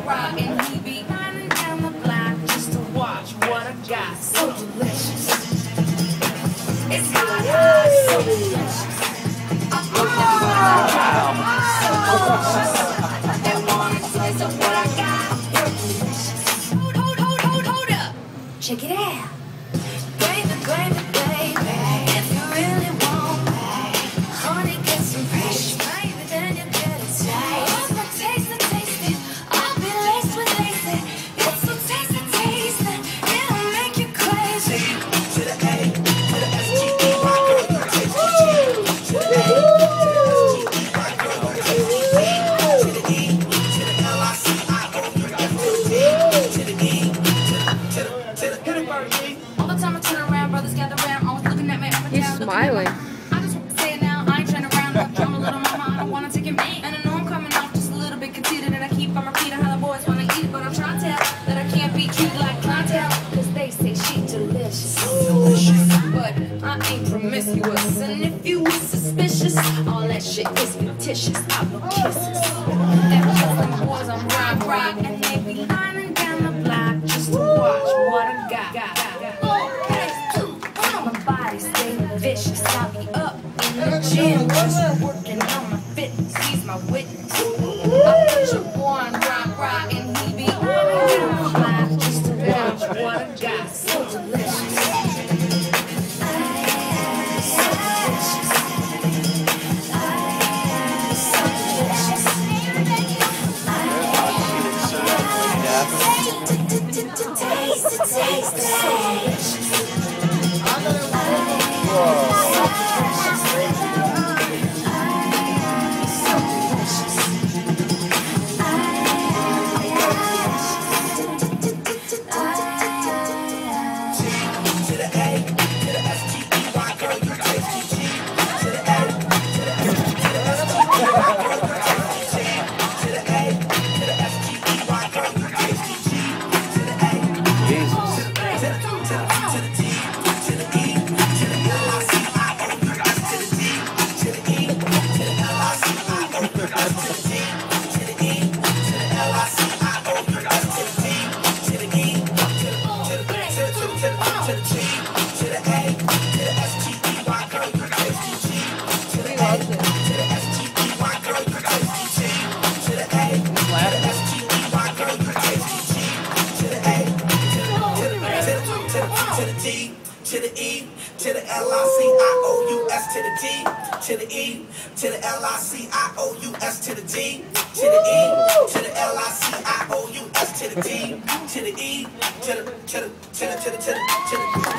rock, and he be running down the block just to watch what I got. So delicious. It's hot, hot, so delicious. I put them so delicious. They want a taste of what I got. Hold up. Check it out. Baby, baby, baby. If you really want me, honey, get some fresh. Baby, then you get a taste. Once I taste it, I'll be laced with lazy. It's so tasty, tasty. It'll make you crazy. To the A, to the S-T-E, my girl, you taste the G. To the A, to the S-T-E, my girl, you taste the G. To the E, to the L-I-C-I-O-U-S-T-E. To the E, to the all the time I turn around, brothers gather around, always looking at me. He's smiling. I just want to say it now, I ain't trying to round up. I'm a little mama, I don't want to take it me. And I know I'm coming off just a little bit conceited, and I keep on repeating how the boys want to eat it. But I'm trying to tell that I can't be treated like clientele, cause they say she delicious. But I ain't promiscuous, and if you was suspicious, all that shit is fictitious. I will kisses. That because them boys I'm rock, and they be lining down the block just to watch what I got. Vicious, I'll be up in the gym, just working on my fitness. He's my witness. I put your boy on rock, and he be running down the block just to watch what I got. So delicious. To the E, to the L-I-C-I-O-U-S, to the D, to the E, to the L-I-C-I-O-U-S, to the D, to the E, to the L-I-C-I-O-U-S, to the D, to the E, to the